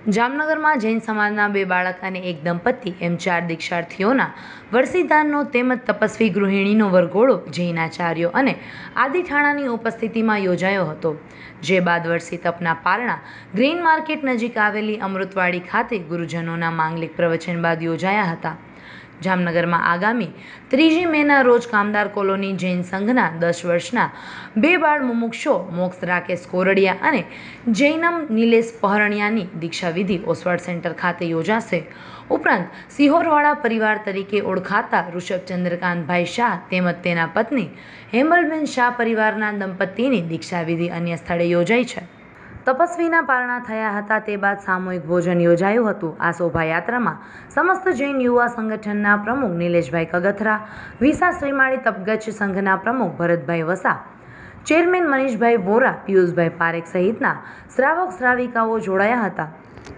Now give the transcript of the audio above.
જામનગરમાં જૈન સમાજના 2 બાળક અને એક દંપતી એમ 4 દીક્ષાર્થીઓના વર્ષીદાનનો તેમજ તપસ્વી ગૃહિણીનો વરઘોડો જૈનાચાર્યો અને આદિઠાણાની ઉપસ્થિતિમાં યોજાયો હતો। જે બાદ વર્ષી તપના પારણા ગ્રીન માર્કેટ નજીક આવેલી અમૃતવાડી ખાતે ગુરુજનોના માંગલિક પ્રવચન બાદ યોજાયા હતા। જામનગરમાં આગામી 3 મેના રોજ કામદાર કોલોની જૈન સંઘના 10 વર્ષના 2 બાળ મુમુક્ષો મોક્ષ રાકેશ કોરડિયા અને જૈનમ નિલેશ પહરણિયાની દીક્ષાવિધિ ઓસવાડ સેન્ટર ખાતે યોજાશે। ઉપરાંત સિહોરવાળા પરિવાર તરીકે ઓળખાતા ઋષભ ચંદ્રકાંતભાઈ શાહ તેમજ તેના પત્ની હેમલબેન શાહ પરિવારના દંપતીની દીક્ષાવિધિ અન્ય સ્થળે યોજાઈ છે। તપસ્વીના પારણા થયા હતા તે બાદ સામૂહિક ભોજન યોજાયું હતું। આ શોભાયાત્રામાં સમસ્ત જૈન યુવા સંગઠનના પ્રમુખ નિલેશભાઈ કગથરા, વિસા શ્રીમાળી તપગચ્છ સંઘના પ્રમુખ ભરતભાઈ વસા, ચેરમેન મનીષભાઈ વોરા, પિયુષભાઈ પારેખ સહિતના શ્રાવક શ્રાવિકાઓ જોડાયા હતા।